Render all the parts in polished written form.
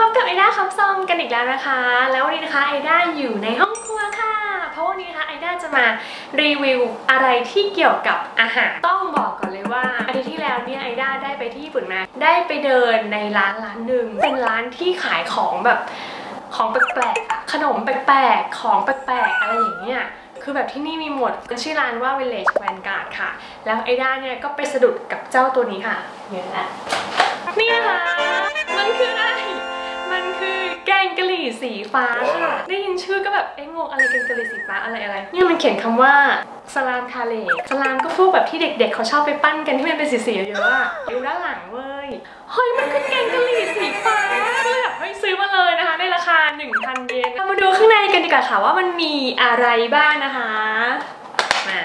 บกับไอด้าคำซอมกันอีกแล้วนะคะแล้ววันนี้นะคะไอด้าอยู่ในห้องครัวค่ะเพราะวันนี้นะคะไอด้าจะมารีวิวอะไรที่เกี่ยวกับอาหารต้องบอกก่อนเลยว่าอาทิตย์ที่แล้วเนี่ยไอด้าได้ไปที่ญี่ปุ่นมาได้ไปเดินในร้านหนึ่งเป็นร้านที่ขายของแบบของแปลกๆขนมแปลกๆของแปลกๆอะไรอย่างเงี้ยคือแบบที่นี่มีหมดชื่อร้านว่า Village Vanguard ค่ะแล้วไอด้าเนี่ยก็ไปสะดุดกับเจ้าตัวนี้ค่ะเนี่ยแหละนี่นะคะมันคืออะไรมันคือแกงกะหรี่สีฟ้าค่ะได้ยินชื่อก็แบบงงอะไรแกงกะหรี่สีฟ้าอะไรเนี่ยมันเขียนคำว่าสลามคาเลสลามก็พวกแบบที่เด็กๆเขาชอบไปปั้นกันที่มันเป็นสีๆเยอะอะอยู่ด้านหลังเว้ยเฮ้ยมันคือแกงกะหรี่สีฟ้าเลยแบบให้ซื้อมาเลยนะคะในราคา 1,000 เยนมาดูข้างในกันดีกว่าค่ะว่ามันมีอะไรบ้างนะคะมา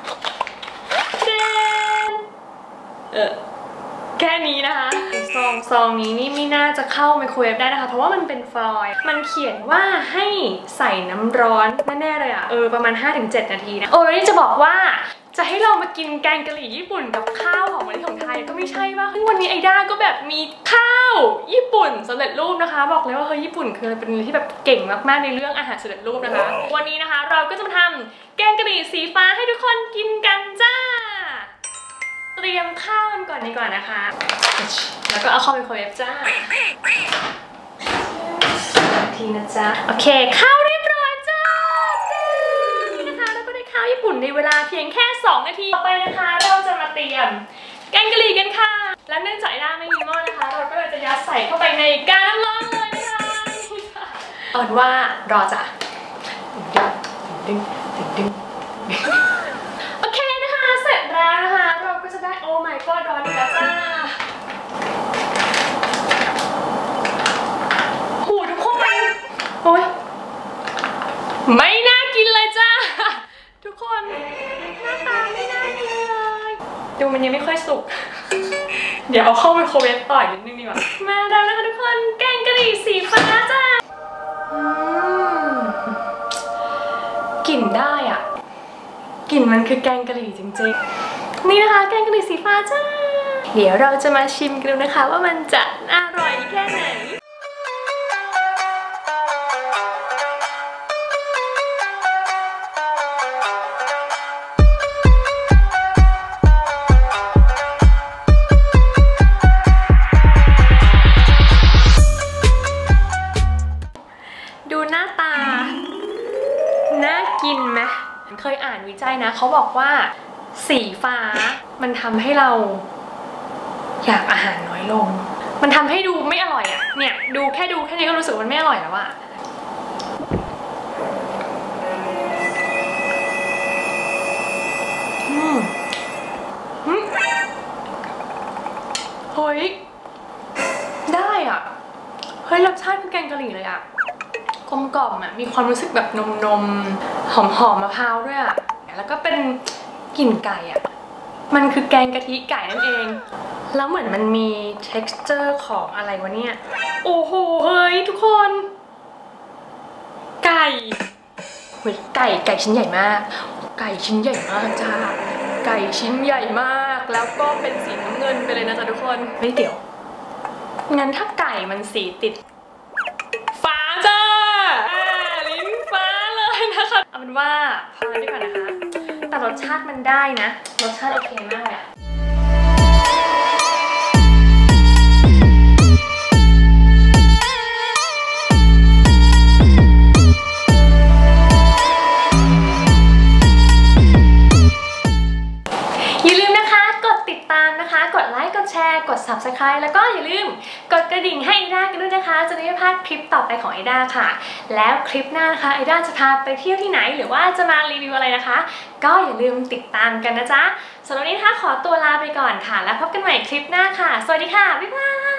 แค่นี้นะคะซองนี้นี่ไม่น่าจะเข้าไมโครเวฟได้นะคะเพราะว่ามันเป็นฟอยล์มันเขียนว่าให้ใส่น้ำร้อนแน่ๆเลยอะประมาณ 5-7 นาทีนะแล้วนี่จะบอกว่าจะให้เรามากินแกงกะหรี่ญี่ปุ่นกับข้าวของไทยก็ไม่ใช่ป่ะวันนี้ไอด้าก็แบบมีข้าวญี่ปุ่นสำเร็จรูปนะคะบอกเลยว่าเฮ้ยญี่ปุ่นคือเป็นที่แบบเก่งมากๆในเรื่องอาหารสำเร็จรูปนะคะวันนี้นะคะเราก็จะมาทำแกงกะหรี่สีฟ้าให้ทุกคนกินกันจ้าเตรียมข้าวกันก่อนดีกว่านะคะแล้วก็เอาเข้าไมโครเวฟจ้าทีนะจ๊ะโอเคข้าวเรียบร้อยจ้านี่นะคะแล้วก็ได้ข้าวญี่ปุ่นในเวลาเพียงแค่2 นาทีต่อไปนะคะเราจะมาเตรียมแกงกะหรี่กันค่ะและเนื่องจากด้าไม่มีหม้อนะคะเราก็เลยจะยัดใส่เข้าไปในกาน้ำร้อนเลยนะคะเอาเป็นว่ารอจ้ะดึงโอเคนะคะเสร็จแล้วนะคะเราก็จะได้โอ้ my god ร้อนอีกแล้วจ้าหูทุกคนโอ้ยไม่น่ากินเลยจ้าทุกคนหน้าตาไม่น่ากินเลยดูมันยังไม่ค่อยสุกเดี๋ยวเอาเข้าไมโครเวฟต่ออีกนิดนึงดีกว่ามาแล้วนะคะทุกคนแกงกะหรี่สีฟ้าจ้ากลิ่นได้อ่ะกลิ่นมันคือแกงกะหรี่จริงๆนี่นะคะแกงกะหรี่สีฟ้าจ้าเดี๋ยวเราจะมาชิมกันดูนะคะว่ามันจะอร่อยแค่ไหนดูหน้าตาน่ากินไหมเคยอ่านวิจัยนะเขาบอกว่าสีฟ้ามันทำให้เราอยากอาหารน้อยลงมันทำให้ดูไม่อร่อยอ่ะเนี่ยดูแค่นี้ก็รู้สึกมันไม่อร่อยแล้วอะเฮ้ยได้อ่ะเฮ้ยรสชาติเป็นแกงกะหรี่เลยอ่ะกลมกล่อมอ่ะมีความรู้สึกแบบนมหอมมะพร้าวด้วยอ่ะแล้วก็เป็นกลิ่นไก่อ่ะมันคือแกงกะทิไก่นั่นเองแล้วเหมือนมันมี texture ของอะไรวะเนี่ยโอ้โหเฮ้ยทุกคนไก่เฮ้ยไก่ชิ้นใหญ่มากไก่ชิ้นใหญ่มากจ้าไก่ชิ้นใหญ่มากแล้วก็เป็นสีน้ำเงินไปเลยนะจ๊ะทุกคนไม่เดี๋ยวงั้นถ้าไก่มันสีติดฟ้าจ้าลิ้นฟ้าเลยนะคะเอาเป็นว่าพอแล้วดีกว่านะคะแต่รสชาติมันได้นะรสชาติโอเคมากเลยอะกดไลค์กดแชร์กด Subscribe แล้วก็อย่าลืมกดกระดิ่งให้ไอด้ากันด้วยนะคะจะได้ไม่พลาดคลิปต่อไปของไอด้าค่ะแล้วคลิปหน้านะคะไอด้าจะพาไปเที่ยวที่ไหนหรือว่าจะมารีวิวอะไรนะคะก็อย่าลืมติดตามกันนะจ๊ะสำหรับวันนี้นะคะขอตัวลาไปก่อนค่ะแล้วพบกันใหม่คลิปหน้าค่ะสวัสดีค่ะบ๊ายบาย